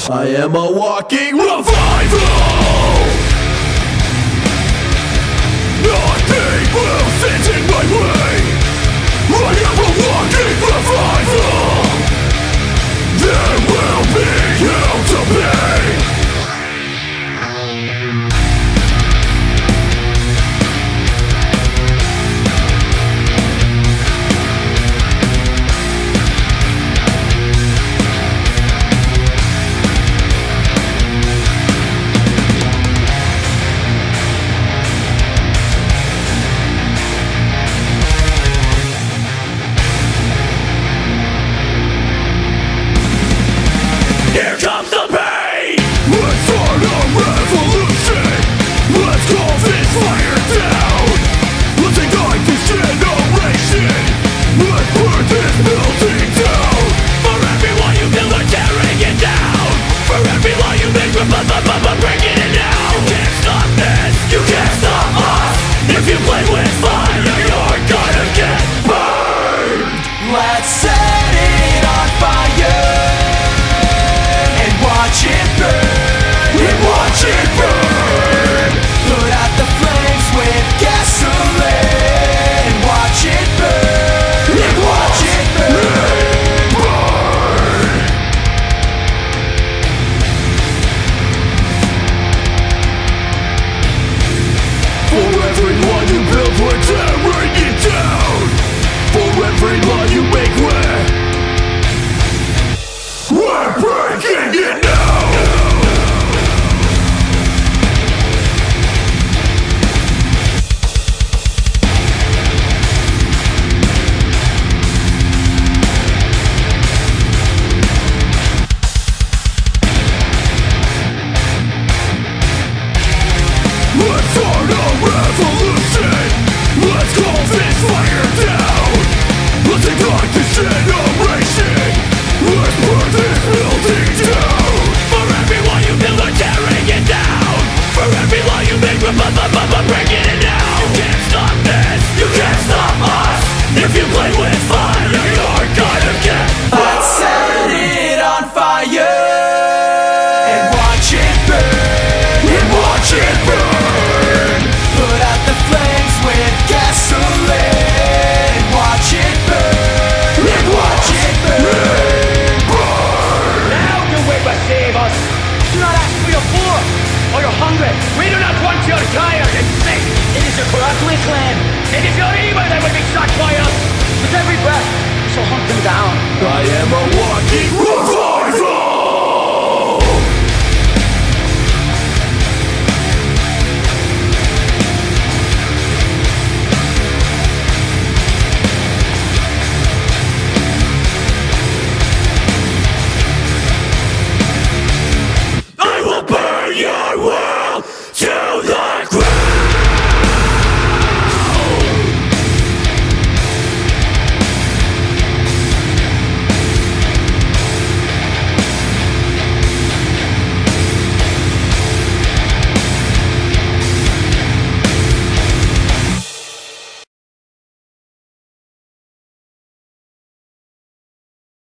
I am a walking revival. Nothing will stand in my way. I am a walking revival. There will be hell to pay. Here comes the pain. Let's start a revolution. Let's call this fire down. Let's ignite this generation. Let's burn this building down. For every lie you build, we're tearing it down. For every lie you make, we're breaking it down. You can't stop this, you can't stop us. If you play with fire, you're gonna get burned. Let's set it on fire. Watch it burn, and watch it burn. Put out the flames with gasoline. And watch it burn, and watch it burn. Burn. For every lie you build, we're tearing it down. For every lie you make, we're breaking it down. Let's start a revolution. Let's call this fire down. Let's ignite this generation. Let's burn this building down. For every lie you build, we're tearing it down. For every lie you make, we're breaking it down. You can't stop this, you can't stop us. If you play with fire, you're gonna get burned. Let's set it on fire. And watch it burn, and watch it burn. Put out the flames with gasoline. And watch it burn, and watch it burn. Now you will receive us. Do not ask for your poor or your hungry. We do not want your tired and sick. It is your corrupt wasteland. It is your evil that will be struck by us. With every breath, we shall hunt them down. I am a walking revival.